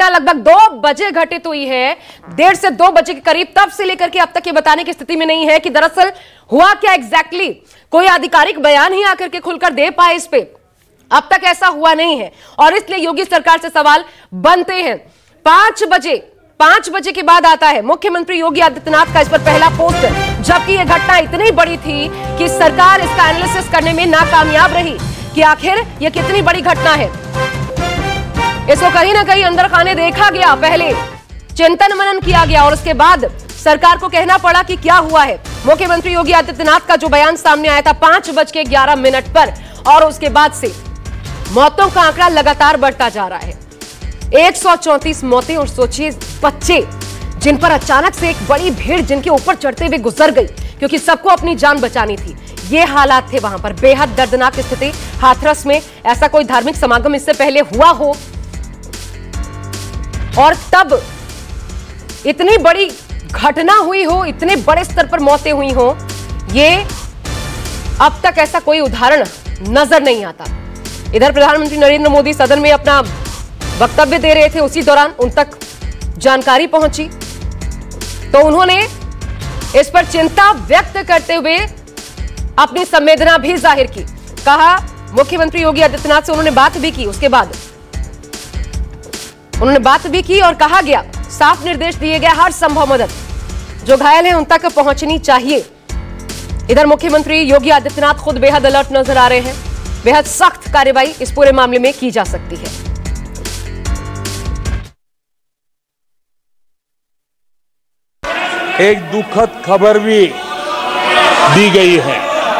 घटना लगभग 2 बजे घटित हुई है। 1:30 से 2 बजे के करीब, तब से लेकर के अब तक ये बताने की स्थिति में नहीं है कि दरअसल हुआ क्या एग्जैक्टली। कोई आधिकारिक बयान ही आकर के खुलकर दे पाए इस पे, अब तक ऐसा हुआ नहीं है और इसलिए योगी सरकार से सवाल बनते हैं। 5 बजे के बाद आता है मुख्यमंत्री योगी आदित्यनाथ का इस पर पहला पोस्टर, जबकि यह घटना इतनी बड़ी थी कि सरकार इसका एनालिसिस करने में नाकामयाब रही कि आखिर यह कितनी बड़ी घटना है। इसको कहीं ना कहीं अंदर खाने देखा गया, पहले चिंतन मनन किया गया और उसके बाद सरकार को कहना पड़ा कि क्या हुआ है। मुख्यमंत्री योगी आदित्यनाथ का जो बयान सामने आया था 5:11 पर, और उसके बाद से मौतों का आंकड़ा लगातार बढ़ता जा रहा है। 134 मौतें, और सोचिए बच्चे जिन पर अचानक से एक बड़ी भीड़ जिनके ऊपर चढ़ते हुए गुजर गई क्योंकि सबको अपनी जान बचानी थी। ये हालात थे वहां पर, बेहद दर्दनाक स्थिति। हाथरस में ऐसा कोई धार्मिक समागम इससे पहले हुआ हो और तब इतनी बड़ी घटना हुई हो, इतने बड़े स्तर पर मौतें हुई हो, ये अब तक ऐसा कोई उदाहरण नजर नहीं आता। इधर प्रधानमंत्री नरेंद्र मोदी सदन में अपना वक्तव्य दे रहे थे, उसी दौरान उन तक जानकारी पहुंची तो उन्होंने इस पर चिंता व्यक्त करते हुए अपनी संवेदना भी जाहिर की। कहा मुख्यमंत्री योगी आदित्यनाथ से उन्होंने बात भी की, उसके बाद उन्होंने बात भी की और कहा गया, साफ निर्देश दिए गए, हर संभव मदद जो घायल हैं उन तक पहुंचनी चाहिए। इधर मुख्यमंत्री योगी आदित्यनाथ खुद बेहद अलर्ट नजर आ रहे हैं, बेहद सख्त कार्रवाई इस पूरे मामले में की जा सकती है। एक दुखद खबर भी दी गई है।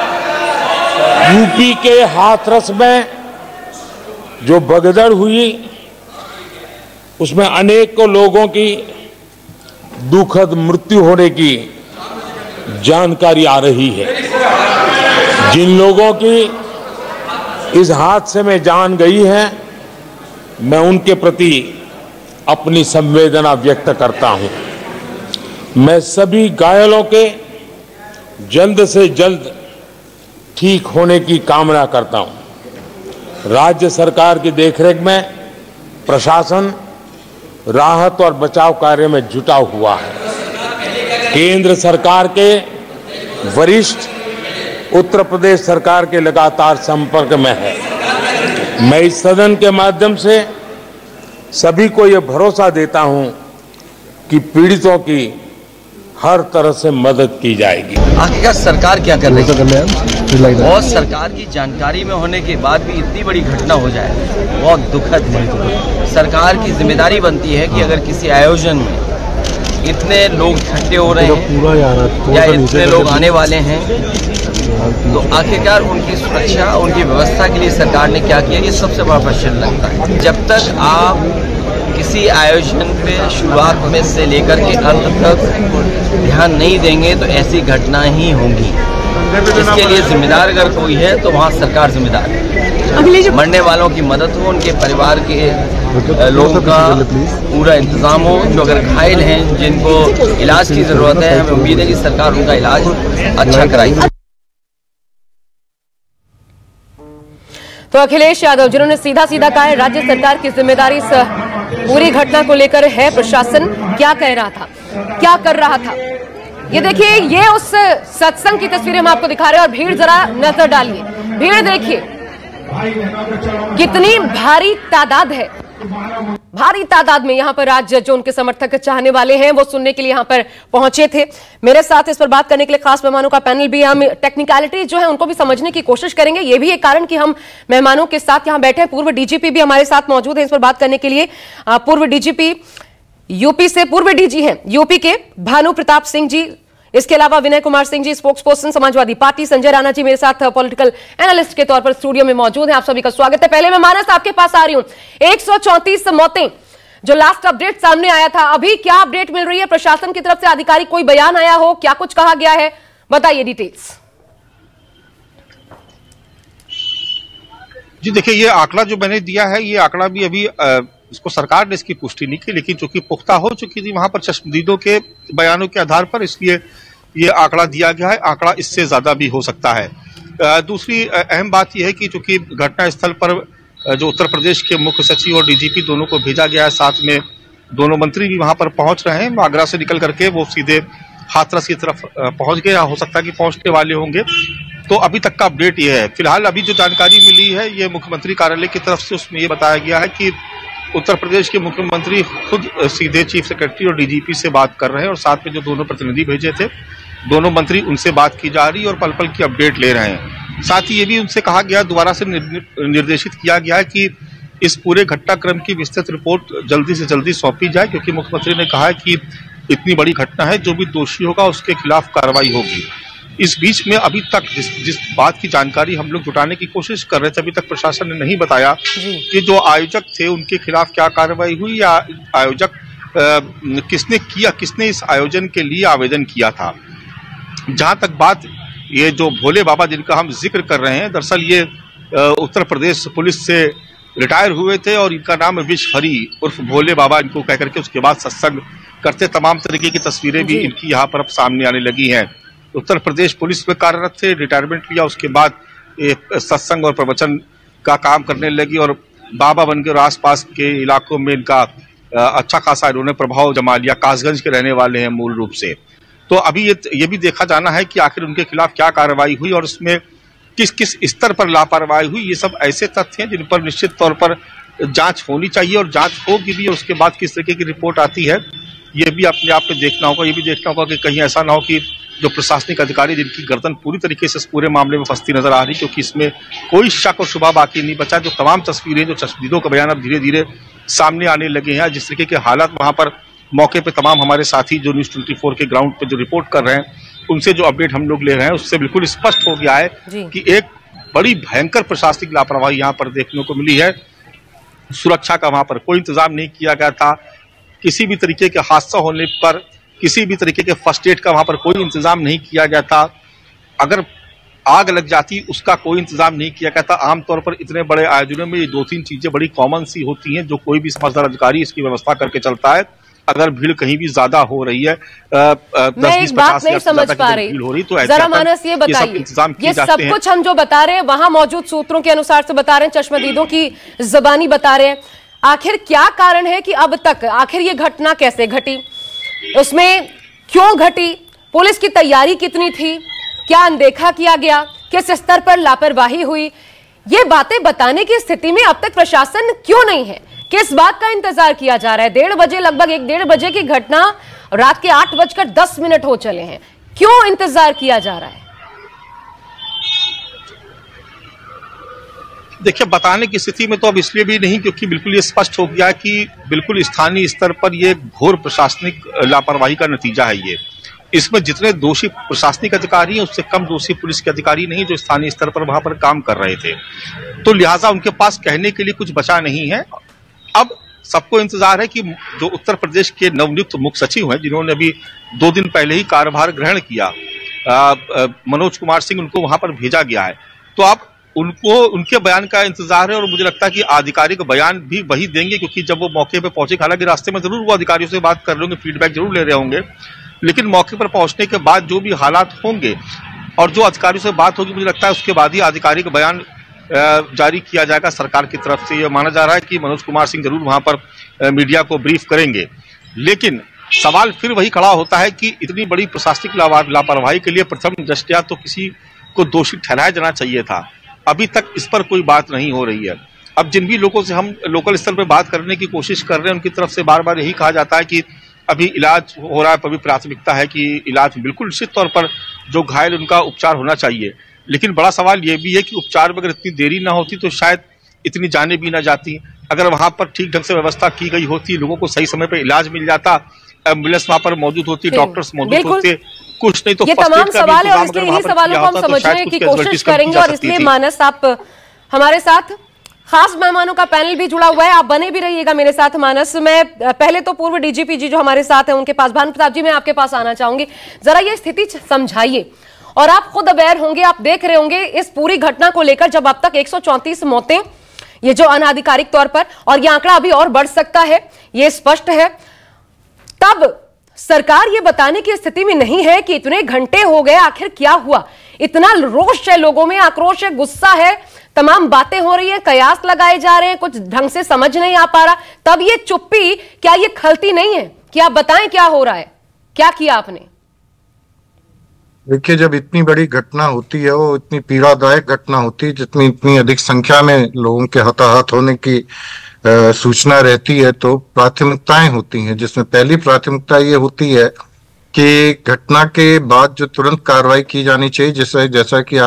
यूपी के हाथरस में जो भगदड़ हुई उसमें अनेकों लोगों की दुखद मृत्यु होने की जानकारी आ रही है। जिन लोगों की इस हादसे में जान गई है, मैं उनके प्रति अपनी संवेदना व्यक्त करता हूं। मैं सभी घायलों के जल्द से जल्द ठीक होने की कामना करता हूं। राज्य सरकार की देखरेख में प्रशासन राहत और बचाव कार्य में जुटा हुआ है। केंद्र सरकार के वरिष्ठ उत्तर प्रदेश सरकार के लगातार संपर्क में है। मैं इस सदन के माध्यम से सभी को यह भरोसा देता हूं कि पीड़ितों की हर तरह से मदद की जाएगी। आखिरकार सरकार क्या कर रही है? बहुत सरकार की जानकारी में होने के बाद भी इतनी बड़ी घटना हो जाए, बहुत दुखद है। सरकार की जिम्मेदारी बनती है कि अगर किसी आयोजन में इतने लोग इकट्ठे हो रहे हैं या इतने लोग आने वाले हैं, तो आखिरकार उनकी सुरक्षा, उनकी व्यवस्था के लिए सरकार ने क्या किया, ये सबसे बड़ा प्रश्न लगता है। जब तक आप किसी आयोजन पे शुरुआत में से लेकर के अंत तक ध्यान नहीं देंगे तो ऐसी घटना ही होंगी। इसके लिए जिम्मेदार अगर कोई है तो वहाँ सरकार जिम्मेदार है। मरने वालों की मदद हो, उनके परिवार के लोगों का पूरा इंतजाम हो। जो अगर घायल हैं, जिनको इलाज की जरूरत है, हमें उम्मीद है कि सरकार उनका इलाज अच्छा कराएगी। तो अखिलेश यादव जिन्होंने सीधा कहा है राज्य सरकार की जिम्मेदारी इस पूरी घटना को लेकर है। प्रशासन क्या कह रहा था, क्या कर रहा था, ये देखिए, ये उस सत्संग की तस्वीरें हम आपको दिखा रहे हैं और भीड़ जरा नजर डालिए, भीड़ देखिए कितनी भारी तादाद है। भारी तादाद में यहाँ पर आज जो उनके समर्थक चाहने वाले हैं वो सुनने के लिए यहाँ पर पहुंचे थे। मेरे साथ इस पर बात करने के लिए खास मेहमानों का पैनल भी, हम टेक्निकलिटी जो है उनको भी समझने की कोशिश करेंगे। ये भी एक कारण कि हम मेहमानों के साथ यहाँ बैठे हैं। पूर्व डीजीपी भी हमारे साथ मौजूद है इस पर बात करने के लिए। पूर्व डीजीपी यूपी से, पूर्व डीजी हैं यूपी के भानु प्रताप सिंह जी, इसके अलावा Vinay Kumar Singh ji spokesperson Samajwadi party, Sanjay Rana ji मेरे साथ पॉलिटिकल एनालिस्ट के तौर पर स्टूडियो में मौजूद हैं। आप सभी का स्वागत है। पहले मैं मानस आपके पास आ रही हूं, 134 मौतें जो लास्ट अपडेट सामने आया था, अभी क्या अपडेट मिल रही है? प्रशासन की तरफ से आधिकारिक कोई बयान आया हो, क्या कुछ कहा गया है, बताइए डिटेल्स। जी देखिए, ये आंकड़ा जो मैंने दिया है, ये आंकड़ा भी अभी इसको सरकार ने इसकी पुष्टि नहीं की, लेकिन चूंकि पुख्ता हो चुकी थी वहां पर चश्मदीदों के बयानों के आधार पर, इसलिए ये आंकड़ा दिया गया है। आंकड़ा इससे ज्यादा भी हो सकता है। दूसरी अहम बात यह है कि चूंकि घटना स्थल पर जो उत्तर प्रदेश के मुख्य सचिव और डीजीपी दोनों को भेजा गया है, साथ में दोनों मंत्री भी वहां पर पहुंच रहे हैं। आगरा से निकल करके वो सीधे हाथरस की तरफ पहुंच गए, हो सकता है कि पहुंचने वाले होंगे। तो अभी तक का अपडेट ये है। फिलहाल अभी जो जानकारी मिली है ये मुख्यमंत्री कार्यालय की तरफ से, उसमें ये बताया गया है कि उत्तर प्रदेश के मुख्यमंत्री खुद सीधे चीफ सेक्रेटरी और डीजीपी से बात कर रहे हैं और साथ में जो दोनों प्रतिनिधि भेजे थे दोनों मंत्री, उनसे बात की जा रही है और पल पल की अपडेट ले रहे हैं। साथ ही ये भी उनसे कहा गया, दोबारा से निर्देशित किया गया है कि इस पूरे घटनाक्रम की विस्तृत रिपोर्ट जल्दी से जल्दी सौंपी जाए, क्योंकि मुख्यमंत्री ने कहा है कि इतनी बड़ी घटना है, जो भी दोषी होगा उसके खिलाफ कार्रवाई होगी। इस बीच में अभी तक जिस बात की जानकारी हम लोग जुटाने की कोशिश कर रहे थे, अभी तक प्रशासन ने नहीं बताया कि जो आयोजक थे उनके खिलाफ क्या कार्रवाई हुई या आयोजक किसने किया, किसने इस आयोजन के लिए आवेदन किया था। जहां तक बात ये जो भोले बाबा जिनका हम जिक्र कर रहे हैं, दरअसल ये उत्तर प्रदेश पुलिस से रिटायर हुए थे और इनका नाम विश्व हरी उर्फ भोले बाबा इनको कह करके उसके बाद सत्संग करते तमाम तरीके की तस्वीरें भी इनकी यहाँ पर अब सामने आने लगी हैं। उत्तर प्रदेश पुलिस में कार्यरत थे, रिटायरमेंट लिया, उसके बाद सत्संग और प्रवचन का काम करने लगी और बाबा बन के और आसपास के इलाकों में इनका अच्छा खासा इन्होंने प्रभाव जमा लिया। कासगंज के रहने वाले हैं मूल रूप से। तो अभी ये भी देखा जाना है कि आखिर उनके खिलाफ क्या कार्रवाई हुई और उसमें किस किस स्तर पर लापरवाही हुई। ये सब ऐसे तथ्य हैं जिन पर निश्चित तौर पर जांच होनी चाहिए और जांच होगी भी, और उसके बाद किस तरीके की रिपोर्ट आती है ये भी अपने आप में देखना होगा। ये भी देखना होगा कि कहीं ऐसा ना हो कि जो प्रशासनिक अधिकारी जिनकी गर्दन पूरी तरीके से इस पूरे मामले में फंसती नजर आ रही, क्योंकि इसमें कोई शक और शुबा बाकी नहीं बचा। जो तमाम तस्वीरें, जो चश्मदीदों का बयान अब धीरे धीरे सामने आने लगे हैं, जिस तरीके के हालात वहां पर मौके पे तमाम हमारे साथी जो न्यूज़ 24 के ग्राउंड पे जो रिपोर्ट कर रहे हैं, उनसे जो अपडेट हम लोग ले रहे हैं, उससे बिल्कुल स्पष्ट हो गया है कि एक बड़ी भयंकर प्रशासनिक लापरवाही यहाँ पर देखने को मिली है। सुरक्षा का वहां पर कोई इंतजाम नहीं किया गया था। किसी भी तरीके के हादसा होने पर किसी भी तरीके के फर्स्ट एड का वहां पर कोई इंतजाम नहीं किया गया था। अगर आग लग जाती उसका कोई इंतजाम नहीं किया गया था। आमतौर पर इतने बड़े आयोजनों में ये 2-3 चीजें बड़ी कॉमन सी होती हैं जो कोई भी समझदार अधिकारी इसकी व्यवस्था करके चलता है। अगर भीड़ कहीं भी ज्यादा हो रही है, 10-20-50 नहीं समझ पा रही भीड़ हो रही, तो जरा मानस ये बताइए, ये सब कुछ हम जो बता रहे हैं वहां मौजूद सूत्रों के अनुसार से बता रहे हैं, चश्मदीदों की जुबानी बता रहे हैं। आखिर क्या कारण है कि अब तक आखिर ये घटना कैसे घटी, उसमें क्यों घटी, पुलिस की तैयारी कितनी थी, क्या अनदेखा किया गया, किस स्तर पर लापरवाही हुई, ये बातें बताने की स्थिति में अब तक प्रशासन क्यों नहीं है? किस बात का इंतजार किया जा रहा है? 1:30 बजे, लगभग 1-1:30 बजे की घटना, रात के 8:10 हो चले हैं, क्यों इंतजार किया जा रहा है? देखिए, बताने की स्थिति में तो अब इसलिए भी नहीं क्योंकि बिल्कुल ये स्पष्ट हो गया कि बिल्कुल स्थानीय स्तर पर ये घोर प्रशासनिक लापरवाही का नतीजा है। ये इसमें जितने दोषी प्रशासनिक अधिकारी हैं उससे कम दोषी पुलिस के अधिकारी नहीं जो स्थानीय स्तर पर वहां पर काम कर रहे थे, तो लिहाजा उनके पास कहने के लिए कुछ बचा नहीं है। अब सबको इंतजार है कि जो उत्तर प्रदेश के नवनियुक्त मुख्य सचिव हैं, जिन्होंने अभी 2 दिन पहले ही कार्यभार ग्रहण किया, मनोज कुमार सिंह, उनको वहां पर भेजा गया है। तो अब उनको उनके बयान का इंतजार है और मुझे लगता है कि आधिकारिक बयान भी वही देंगे, क्योंकि जब वो मौके पर पहुंचे, हालांकि रास्ते में जरूर वो अधिकारियों से बात कर रहे होंगे, फीडबैक जरूर ले रहे होंगे, लेकिन मौके पर पहुंचने के बाद जो भी हालात होंगे और जो अधिकारियों से बात होगी, मुझे लगता है उसके बाद ही आधिकारिक बयान जारी किया जाएगा सरकार की तरफ से। यह माना जा रहा है कि मनोज कुमार सिंह जरूर वहां पर मीडिया को ब्रीफ करेंगे, लेकिन सवाल फिर वही खड़ा होता है कि इतनी बड़ी प्रशासनिक लापरवाही के लिए प्रथम दृष्टया तो किसी को दोषी ठहराया जाना चाहिए था। अभी तक इस पर कोई बात नहीं हो रही है। अब जिन भी लोगों से हम लोकल स्तर पर बात करने की कोशिश कर रहे हैं, उनकी तरफ से बार बार यही कहा जाता है कि अभी इलाज हो रहा है, अभी प्राथमिकता है कि इलाज बिल्कुल निश्चित तौर पर जो घायल उनका उपचार होना चाहिए, लेकिन बड़ा सवाल ये भी है कि उपचार में अगर इतनी देरी ना होती तो शायद इतनी जानें भी ना जाती। अगर वहां पर ठीक ढंग से व्यवस्था की गई होती, लोगों को सही समय पर इलाज मिल जाता, एम्बुलेंस वहां पर मौजूद होती, डॉक्टर्स मौजूद होते, कुछ नहीं तो ये तमाम सवाल है और इसलिए इन्हीं सवालों को हम समझने की कोशिश करेंगे। और इसलिए मानस, आप हमारे साथ खास मेहमानों का पैनल भी जुड़ा हुआ है, आप बने भी रहिएगा मेरे साथ। मानस, मैं पहले तो पूर्व डीजीपी जी जो हमारे साथ हैं उनके पास, भानु प्रताप जी, मैं आपके पास आना चाहूंगी। जरा ये स्थिति समझाइए, और आप खुद अवेयर होंगे, आप देख रहे होंगे इस पूरी घटना को लेकर, जब अब तक 134 मौतें, ये जो अनाधिकारिक तौर पर, और ये आंकड़ा अभी और बढ़ सकता है, ये स्पष्ट है, तब सरकार ये बताने की स्थिति में नहीं है कि इतने घंटे हो गए, आखिर क्या हुआ। इतना रोष है लोगों में, आक्रोश है, गुस्सा है, तमाम बातें हो रही है, कयास लगाए जा रहे हैं, कुछ ढंग से समझ नहीं आ पा रहा, तब ये चुप्पी क्या ये खलती नहीं है कि आप बताएं क्या हो रहा है, क्या किया आपने? देखिए, जब इतनी बड़ी घटना होती है, वो इतनी पीड़ादायक घटना होती है, जितनी इतनी अधिक संख्या में लोगों के हताहत होने की सूचना रहती है, तो प्राथमिकताएं होती हैं, जिसमें पहली प्राथमिकता ये होती है कि घटना के बाद जो तुरंत कार्रवाई की जानी चाहिए, जैसा कि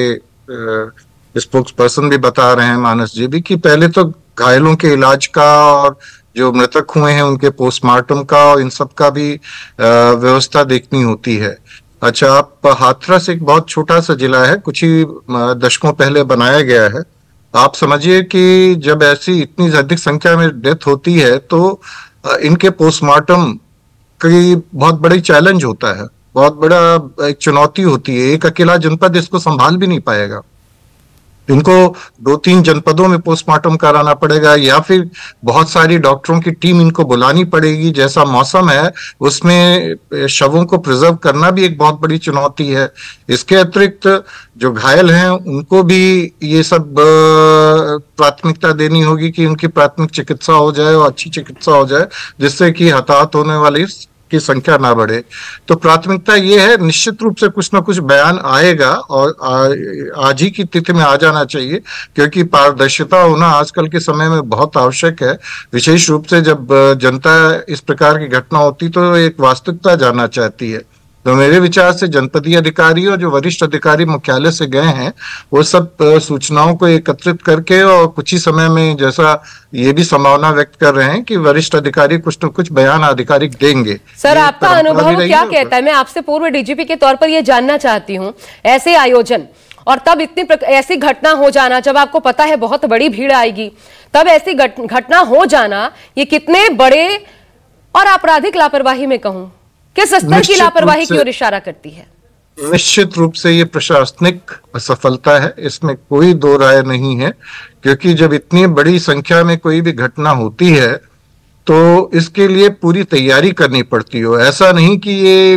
आपके स्पोक्स पर्सन भी बता रहे हैं, मानस जी भी, कि पहले तो घायलों के इलाज का और जो मृतक हुए हैं उनके पोस्टमार्टम का और इन सब का भी व्यवस्था देखनी होती है। अच्छा, आप हाथरस एक बहुत छोटा सा जिला है, कुछ ही दशकों पहले बनाया गया है। आप समझिए कि जब ऐसी इतनी अधिक संख्या में डेथ होती है तो इनके पोस्टमार्टम की बहुत बड़ी चैलेंज होता है, बहुत बड़ा एक चुनौती होती है। एक अकेला जनपद इसको संभाल भी नहीं पाएगा, इनको 2-3 जनपदों में पोस्टमार्टम कराना पड़ेगा, या फिर बहुत सारी डॉक्टरों की टीम इनको बुलानी पड़ेगी। जैसा मौसम है उसमें शवों को प्रिजर्व करना भी एक बहुत बड़ी चुनौती है। इसके अतिरिक्त जो घायल हैं उनको भी ये सब प्राथमिकता देनी होगी कि उनकी प्राथमिक चिकित्सा हो जाए और अच्छी चिकित्सा हो जाए, जिससे कि हताहत होने वाली की संख्या ना बढ़े। तो प्राथमिकता ये है, निश्चित रूप से कुछ ना कुछ बयान आएगा और आज ही की तिथि में आ जाना चाहिए, क्योंकि पारदर्शिता होना आजकल के समय में बहुत आवश्यक है। विशेष रूप से जब जनता इस प्रकार की घटना होती तो एक वास्तविकता जानना चाहती है। तो मेरे विचार से जनपदीय अधिकारी और जो वरिष्ठ अधिकारी मुख्यालय से गए हैं, वो सब सूचनाओं को एकत्रित करके और कुछ ही समय में, जैसा ये भी संभावना व्यक्त कर रहे हैं कि वरिष्ठ अधिकारी कुछ न कुछ बयान आधिकारिक देंगे। सर, आपका अनुभव क्या कहता है? मैं आपसे पूर्व डीजीपी के तौर पर यह जानना चाहती हूँ, ऐसे आयोजन और तब इतनी ऐसी घटना हो जाना, जब आपको पता है बहुत बड़ी भीड़ आएगी, तब ऐसी घटना हो जाना, ये कितने बड़े और आपराधिक लापरवाही में कहूं, किस स्तर की लापरवाही की ओर इशारा करती है? निश्चित रूप से ये प्रशासनिक असफलता है, इसमें कोई दो राय नहीं है। क्योंकि जब इतनी बड़ी संख्या में कोई भी घटना होती है तो इसके लिए पूरी तैयारी करनी पड़ती हो। ऐसा नहीं कि ये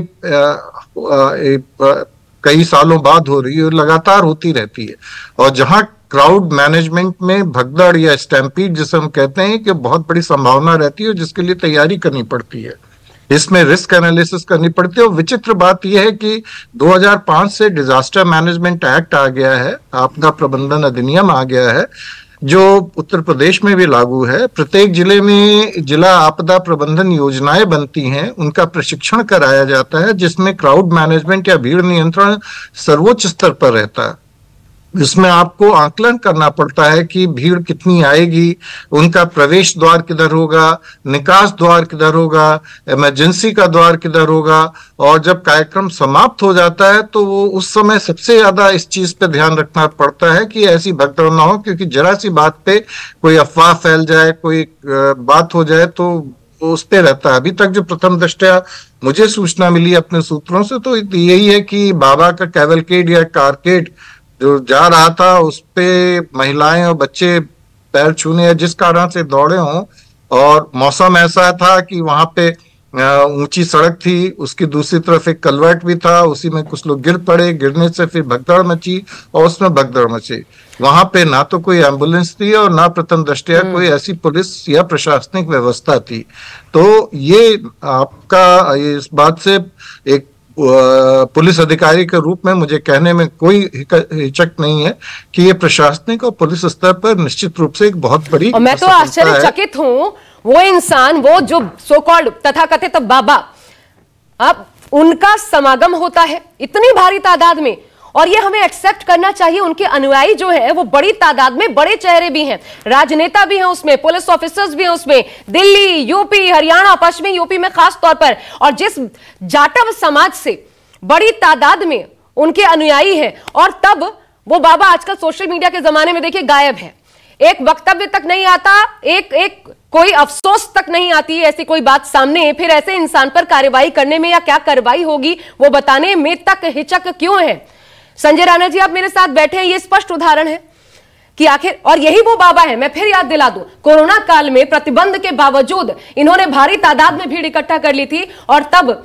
कई सालों बाद हो रही है, लगातार होती रहती है। और जहां क्राउड मैनेजमेंट में भगदड़ या स्टैम्पीड जिसे हम कहते हैं, कि बहुत बड़ी संभावना रहती है, जिसके लिए तैयारी करनी पड़ती है, इसमें रिस्क एनालिसिस करनी पड़ती है। और विचित्र बात यह है कि 2005 से डिजास्टर मैनेजमेंट एक्ट आ गया है, आपदा प्रबंधन अधिनियम आ गया है, जो उत्तर प्रदेश में भी लागू है। प्रत्येक जिले में जिला आपदा प्रबंधन योजनाएं बनती हैं, उनका प्रशिक्षण कराया जाता है, जिसमें क्राउड मैनेजमेंट या भीड़ नियंत्रण सर्वोच्च स्तर पर रहता है। इसमें आपको आकलन करना पड़ता है कि भीड़ कितनी आएगी, उनका प्रवेश द्वार किधर होगा, निकास द्वार किधर होगा, इमरजेंसी का द्वार किधर होगा। और जब कार्यक्रम समाप्त हो जाता है तो वो उस समय सबसे ज्यादा इस चीज पे ध्यान रखना पड़ता है कि ऐसी भगदड़ ना हो, क्योंकि जरा सी बात पे कोई अफवाह फैल जाए, कोई बात हो जाए तो उस पे रहता है। अभी तक जो प्रथम दृष्टया मुझे सूचना मिली अपने सूत्रों से, तो यही है कि बाबा का कैवलकेड या कारकेड जो जा रहा था, उस पे महिलाएं और बच्चे पैर छूने या जिस कारण से दौड़े हों, और मौसम ऐसा था कि वहां पे ऊंची सड़क थी, उसकी दूसरी तरफ एक कलवर्ट भी था, उसी में कुछ लोग गिर पड़े, गिरने से फिर भगदड़ मची और उसमें भगदड़ मची। वहां पे ना तो कोई एम्बुलेंस थी और ना प्रथम दृष्टया कोई ऐसी पुलिस या प्रशासनिक व्यवस्था थी। तो ये आपका इस बात से एक पुलिस अधिकारी के रूप में मुझे कहने में कोई हिचक नहीं है कि ये प्रशासनिक और पुलिस स्तर पर निश्चित रूप से एक बहुत बड़ी, और मैं तो आश्चर्यचकित हूं, वो इंसान, वो जो सो कॉल्ड तथाकथित बाबा, अब उनका समागम होता है इतनी भारी तादाद में, और ये हमें एक्सेप्ट करना चाहिए। उनके अनुयायी जो है वो बड़ी तादाद में, बड़े चेहरे भी हैं, राजनेता भी हैं उसमें, पुलिस ऑफिसर्स भी हैं उसमें, दिल्ली, यूपी, हरियाणा, पश्चिमी यूपी में खास तौर पर, और जिस जाटव समाज से बड़ी तादाद में उनके अनुयायी हैं, और तब वो बाबा आजकल सोशल मीडिया के जमाने में देखिए गायब है, एक वक्तव्य तक नहीं आता, एक कोई अफसोस तक नहीं आती ऐसी कोई बात सामने, फिर ऐसे इंसान पर कार्रवाई करने में या क्या कार्रवाई होगी वो बताने में तक हिचक क्यों है? संजय राणा जी, आप मेरे साथ बैठे हैं, ये स्पष्ट उदाहरण है कि आखिर, और यही वो बाबा है, मैं फिर याद दिला दूं, कोरोना काल में प्रतिबंध के बावजूद इन्होंने भारी तादाद में भीड़ इकट्ठा कर ली थी, और तब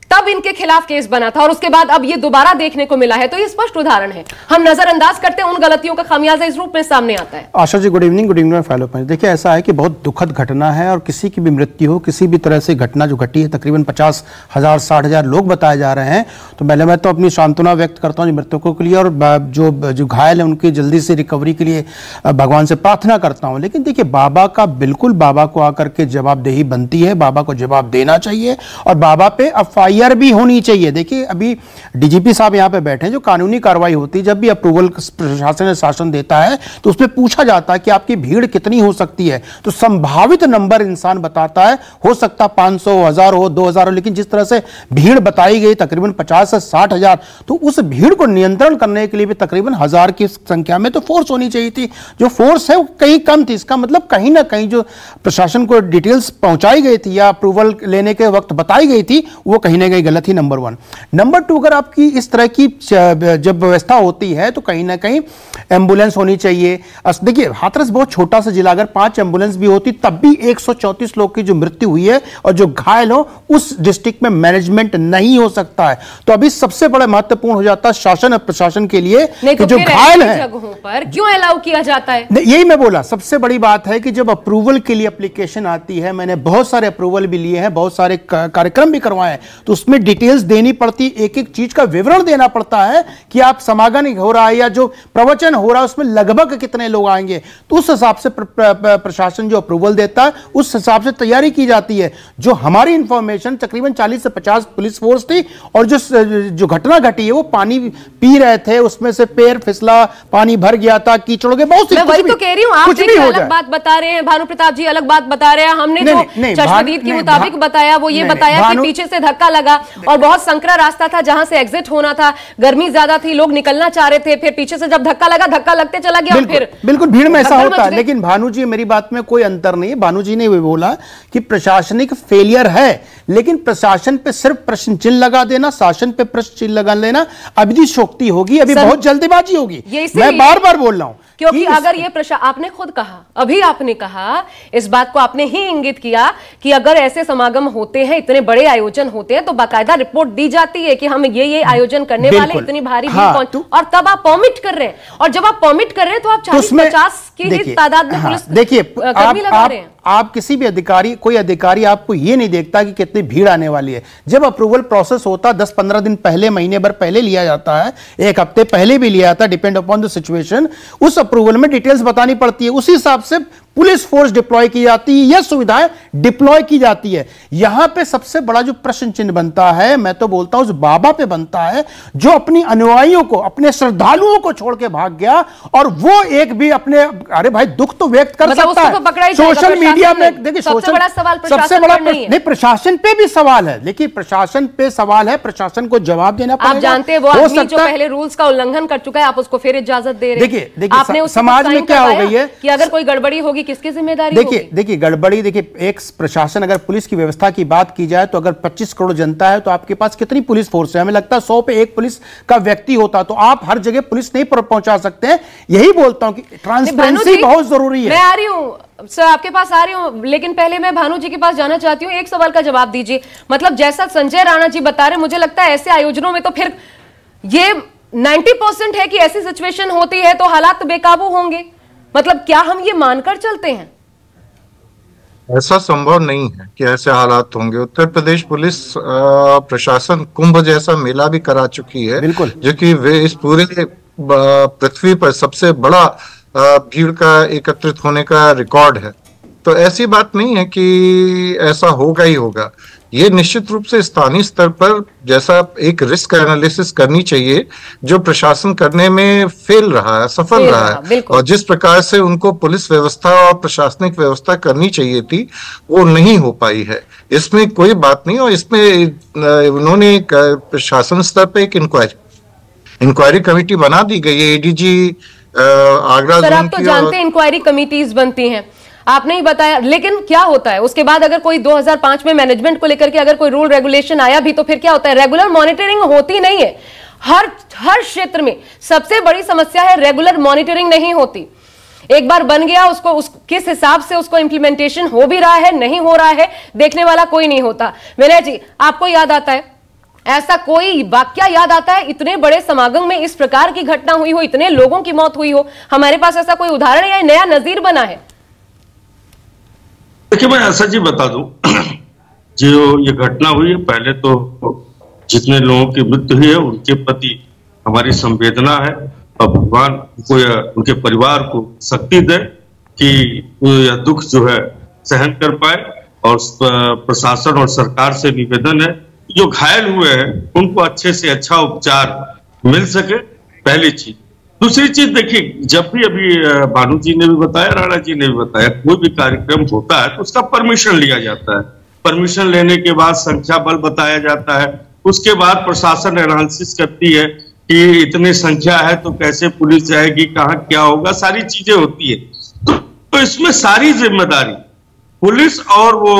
तब इनके खिलाफ केस बना था और उसके बाद अब ये दोबारा देखने को मिला है। तो ये स्पष्ट उदाहरण है, हम नजरअंदाज करते हैं उन गलतियों का खामियाजा इस रूप में सामने आता है। Asha ji, good evening follow punch. देखिए, ऐसा है कि बहुत दुखद घटना है और किसी की भी मृत्यु हो, किसी भी तरह से घटना जो घटी है, तकरीबन 50,000 60,000 लोग बताए जा रहे हैं। तो पहले मैं तो अपनी सांत्वना व्यक्त करता हूँ मृतकों के लिए और जो घायल है उनकी जल्दी से रिकवरी के लिए भगवान से प्रार्थना करता हूँ। लेकिन देखिए, बाबा का बिल्कुल बाबा को आकर के जवाबदेही बनती है, बाबा को जवाब देना चाहिए और बाबा पे एफआईआर भी होनी चाहिए। देखिए, अभी डीजीपी साहब यहां पे बैठे हैं, जो कानूनी कार्रवाई होती है, जब भी अप्रूवल प्रशासन शासन देता है तो उसमें पूछा जाता है कि आपकी भीड़ कितनी हो सकती है, तो संभावित नंबर इंसान बताता है, हो सकता 500 1000 हो 2000 हो, लेकिन जिस तरह से भीड़ बताई गई तकरीबन 50 से 60,000, तो उस भीड़ को नियंत्रण करने के लिए भी तकरीबन 1000 की संख्या में तो फोर्स होनी चाहिए थी। जो फोर्स है वो कहीं कम थी। इसका मतलब कहीं ना कहीं जो प्रशासन को डिटेल्स पहुंचाई गई थी या अप्रूवल लेने के वक्त बताई गई थी, वो कहीं ना कहीं गलत ही। नंबर 1। नंबर 2, अगर आपकी इस तरह की जब व्यवस्था होती है तो कहीं ना कहीं एम्बुलेंस होनी चाहिए। देखिए, हाथरस बहुत छोटा सा जिला, अगर 5 एम्बुलेंस भी होती तब भी 134 लोग की जो मृत्यु हुई है और जो घायल हो, उस डिस्ट्रिक्ट में मैनेजमेंट नहीं हो सकता है। तो अभी सबसे बड़ा महत्वपूर्ण हो जाता है शासन और प्रशासन के लिए कि जो घायल है जगहों पर क्यों अलाउ किया जाता है। यही मैं बोला, सबसे बड़ी बात है कि जब अप्रूवल के लिए एप्लीकेशन आती है, मैंने बहुत सारे अप्रूवल भी लिए हैं, बहुत सारे कार्यक्रम भी करवाए हैं, तो उसमें डिटेल्स देनी पड़ती, एक एक चीज का विवरण देना पड़ता है कि आप समागम हो रहा है या जो प्रवचन हो रहा है उसमें लगभग कितने लोग आएंगे, तो उस हिसाब से प्रशासन जो अप्रूवल देता है उस हिसाब से तैयारी की जाती है। जो हमारी इंफॉर्मेशन तकरीबन 40 से 50 पुलिस फोर्स थी और जो घटना घटी है वो पानी पी रहे थे, उसमें से पैर फिसला, पानी भर गया था, कीचड़ के बहुत सी, मैं वही तो कह रही हूं, आप एक अलग बात बता रहे हैं, भानु प्रताप जी अलग बात बता रहे हैं, हमने जो चश्मदीद के मुताबिक बताया वो ये बताया कि पीछे से धक्का लगा और बहुत संकरा रास्ता था जहां से एग्जिट होना था, गर्मी ज्यादा थी, लोग निकलना चाह रहे थे, फिर पीछे से जब धक्का लगा, धक्का लगते चला गया और फिर बिल्कुल भीड़ में ऐसा होता है। लेकिन भानु जी, मेरी बात में कोई अंतर नहीं है। भानु जी ने भी बोला कि प्रशासनिक फेलियर है, लेकिन प्रशासन पे सिर्फ प्रश्न चिन्ह लगा देना, शासन पे प्रश्न चिन्ह लगा लेना अभिशोक्ति होगी, अभी बहुत जल्दीबाजी होगी। मैं बार बार बोल रहा हूं क्योंकि अगर ये आपने खुद कहा, अभी आपने कहा, इस बात को आपने ही इंगित किया कि अगर ऐसे समागम होते हैं, इतने बड़े आयोजन होते हैं, तो बाकायदा रिपोर्ट दी जाती है कि हम ये आयोजन करने वाले, इतनी भारी भीड़, और तब आप परमिट कर रहे हैं, और जब आप परमिट कर रहे हैं तो आप 40-50 की तादाद में पुलिस कर्मी लगा रहे हैं। आप किसी भी अधिकारी, कोई अधिकारी आपको ये नहीं देखता कि कितनी भीड़ आने वाली है। जब अप्रूवल प्रोसेस होता 10-15 दिन पहले, महीने भर पहले लिया जाता है, 1 हफ्ते पहले भी लिया जाता है, डिपेंड अपॉन द सिचुएशन। उस अप्रूवल में डिटेल्स बतानी पड़ती है, उसी हिसाब से पुलिस फोर्स डिप्लॉय की जाती है, यह सुविधाएं डिप्लॉय की जाती है। यहां पे सबसे बड़ा जो प्रश्न चिन्ह बनता है, मैं तो बोलता हूं उस बाबा पे बनता है जो अपनी अनुयायियों को, अपने श्रद्धालुओं को छोड़ के भाग गया, और वो एक भी अपने, अरे भाई दुख तो व्यक्त कर सकता है। सोशल मीडिया में देखिए, सबसे बड़ा सवाल सबसे बड़ा नहीं, प्रशासन पे भी सवाल है। देखिए, प्रशासन पे सवाल है, प्रशासन को जवाब देना पड़ेगा। आप जानते हैं वो आदमी जो पहले रूल्स का उल्लंघन कर चुका है, आप उसको फिर इजाजत दे रहे हैं। देखिए, समाज में क्या हो गई है कि अगर कोई गड़बड़ी होगी किसकी जिम्मेदारी? देखिए गड़बड़ी, देखिए एक प्रशासन, अगर पुलिस की व्यवस्था की बात की जाए तो अगर 25 करोड़ जनता है तो आपके पास कितनी पुलिस फोर्स है? हमें लगता है 100 पे 1 पुलिस का व्यक्ति होता, तो आप हर जगह पुलिस नहीं पहुंचा सकते हैं। यही बोलता हूं कि ट्रांसपेरेंसी बहुत जरूरी है। मैं आ रही हूं सर, आपके पास आ रही हूं, लेकिन पहले मैं भानु जी के पास जाना चाहती हूं। एक सवाल का जवाब दीजिए, मतलब जैसा संजय राणा जी बता रहे, मुझे लगता है ऐसे आयोजनों में तो फिर ये 90% है कि ऐसी सिचुएशन होती है तो हालात बेकाबू होंगे। मतलब क्या हम ये मानकर चलते हैं? ऐसा संभव नहीं है कि ऐसे हालात होंगे। उत्तर प्रदेश पुलिस प्रशासन कुंभ जैसा मेला भी करा चुकी है, बिल्कुल, जो कि वे इस पूरे पृथ्वी पर सबसे बड़ा भीड़ का एकत्रित होने का रिकॉर्ड है। तो ऐसी बात नहीं है कि ऐसा होगा ही होगा। ये निश्चित रूप से स्थानीय स्तर पर जैसा एक रिस्क एनालिसिस करनी चाहिए, जो प्रशासन करने में फेल रहा है, सफल रहा है, और जिस प्रकार से उनको पुलिस व्यवस्था और प्रशासनिक व्यवस्था करनी चाहिए थी वो नहीं हो पाई है। इसमें कोई बात नहीं, और इसमें उन्होंने प्रशासन स्तर पर एक इंक्वायरी कमेटी बना दी गई है। एडीजी आगरा जोन की, आप तो जानते हैं इंक्वायरी कमिटीज बनती हैं, आपने ही बताया। लेकिन क्या होता है उसके बाद? अगर कोई 2005 में मैनेजमेंट को लेकर के अगर कोई रूल रेगुलेशन आया भी, तो फिर क्या होता है? रेगुलर मॉनिटरिंग होती नहीं है। हर क्षेत्र में सबसे बड़ी समस्या है रेगुलर मॉनिटरिंग नहीं होती। एक बार बन गया, उसको किस हिसाब से उसको इंप्लीमेंटेशन हो भी रहा है, नहीं हो रहा है, देखने वाला कोई नहीं होता। विनय जी, आपको याद आता है ऐसा कोई वाकया याद आता है इतने बड़े समागम में इस प्रकार की घटना हुई हो, इतने लोगों की मौत हुई हो? हमारे पास ऐसा कोई उदाहरण या नया नजीर बना है? देखिए, मैं ऐसा जी बता दूं, जो ये घटना हुई है, पहले तो जितने लोगों की मृत्यु हुई है उनके प्रति हमारी संवेदना है और भगवान को या उनके परिवार को शक्ति दे कि यह दुख जो है सहन कर पाए। और प्रशासन और सरकार से निवेदन है जो घायल हुए हैं उनको अच्छे से अच्छा उपचार मिल सके, पहली चीज। दूसरी चीज देखिए, जब भी अभी भानु जी ने भी बताया, राणा जी ने भी बताया, कोई भी कार्यक्रम होता है तो उसका परमिशन लिया जाता है। परमिशन लेने के बाद संख्या बल बताया जाता है, उसके बाद प्रशासन एनालिसिस करती है कि इतनी संख्या है तो कैसे पुलिस जाएगी, कहाँ क्या होगा, सारी चीजें होती है। तो इसमें सारी जिम्मेदारी पुलिस और वो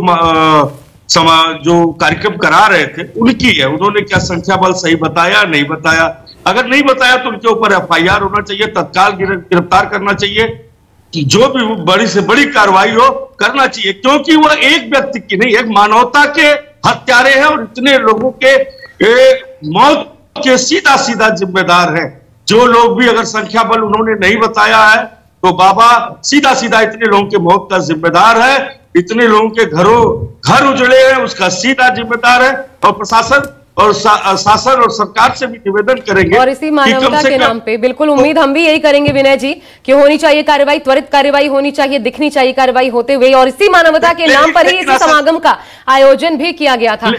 जो कार्यक्रम करा रहे थे उनकी है। उन्होंने क्या संख्या बल सही बताया, नहीं बताया? अगर नहीं बताया तो उनके ऊपर FIR होना चाहिए, तत्काल गिरफ्तार करना चाहिए, कि जो भी बड़ी से बड़ी कार्रवाई हो करना चाहिए, क्योंकि वह एक व्यक्ति की नहीं, एक मानवता के हत्यारे हैं और इतने लोगों के मौत के सीधा सीधा जिम्मेदार है। जो लोग भी अगर संख्या बल उन्होंने नहीं बताया है तो बाबा सीधा सीधा इतने लोगों के मौत का जिम्मेदार है, इतने लोगों के घर उजड़े हैं उसका सीधा जिम्मेदार है। और प्रशासन और शासन और सरकार से भी निवेदन करेंगे और इसी मानवता के नाम पे बिल्कुल उम्मीद हम भी यही करेंगे विनय जी कि होनी चाहिए कार्रवाई, त्वरित कार्रवाई होनी चाहिए, दिखनी चाहिए कार्रवाई होते हुए, और इसी मानवता के नाम पर ही इस समागम का आयोजन भी किया गया था।